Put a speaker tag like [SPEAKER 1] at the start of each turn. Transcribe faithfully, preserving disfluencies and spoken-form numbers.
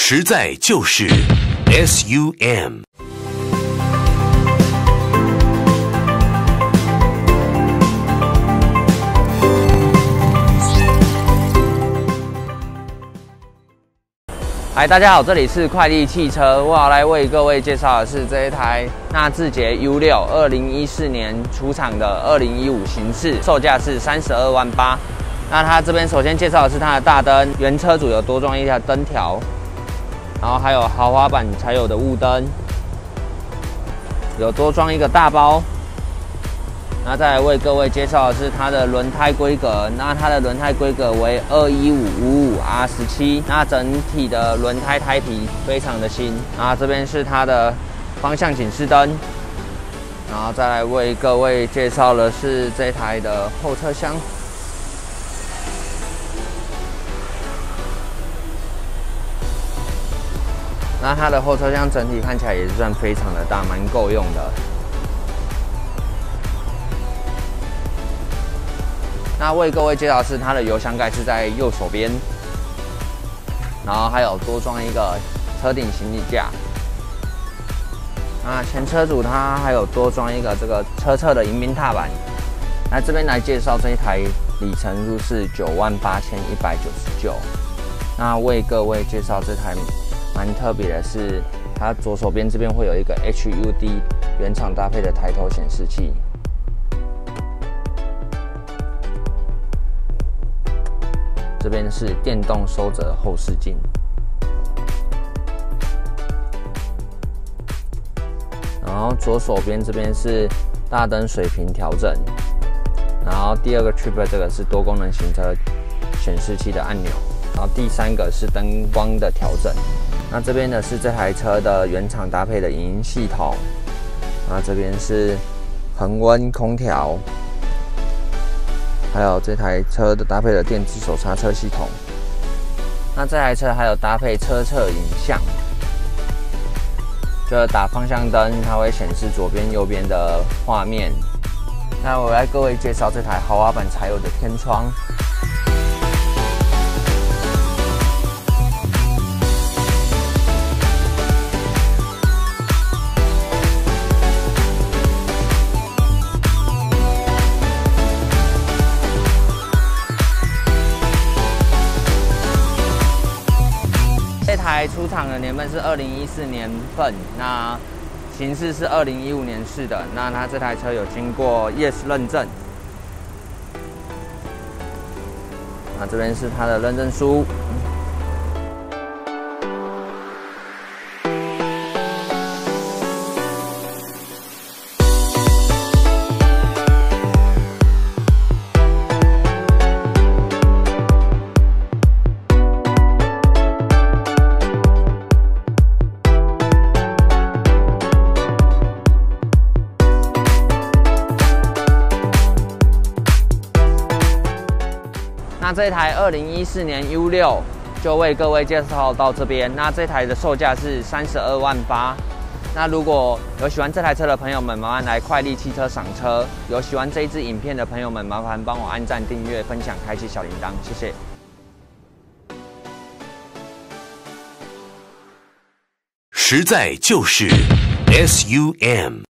[SPEAKER 1] 实在就是 S U M。
[SPEAKER 2] 嗨，大家好，这里是快利汽车，我要来为各位介绍的是这一台纳智捷 U 六， 二零一四年出厂的二零一五型式，售价是三十二万八。那它这边首先介绍的是它的大灯，原车主有多装一条灯条，然后还有豪华版才有的雾灯，有多装一个大包。那再来为各位介绍的是它的轮胎规格，那它的轮胎规格为二一五五五 R 十七，那整体的轮胎胎皮非常的新。那这边是它的方向警示灯，然后再来为各位介绍的是这台的后车厢。那它的后车厢整体看起来也是算非常的大，蛮够用的。那为各位介绍的是它的油箱盖是在右手边，然后还有多装一个车顶行李架。那前车主他还有多装一个这个车侧的迎宾踏板。那这边来介绍这一台里程数是九万八千一百九十九。那为各位介绍这台蛮特别的是，它左手边这边会有一个 H U D 原厂搭配的抬头显示器。这边是电动收折后视镜，然后左手边这边是大灯水平调整，然后第二个 trip 这个是多功能行车显示器的按钮，然后第三个是灯光的调整。那这边呢是这台车的原厂搭配的影音系统，那这边是恒温空调。还有这台车的搭配的电子手刹车系统，那这台车还有搭配车侧影像，就是打方向灯，它会显示左边、右边的画面。那我来各位介绍这台豪华版才有的天窗。这台出厂的年份是二零一四年份，那型式是二零一五年式的。那它这台车有经过 Y E S 认证，那这边是它的认证书。那这台二零一四年 U 六就为各位介绍到这边。那这台的售价是三十二万八。那如果有喜欢这台车的朋友们，麻烦来快利汽车赏车。有喜欢这一支影片的朋友们，麻烦帮我按赞、订阅、分享、开启小铃铛，谢谢。
[SPEAKER 1] 实在就是 S U M。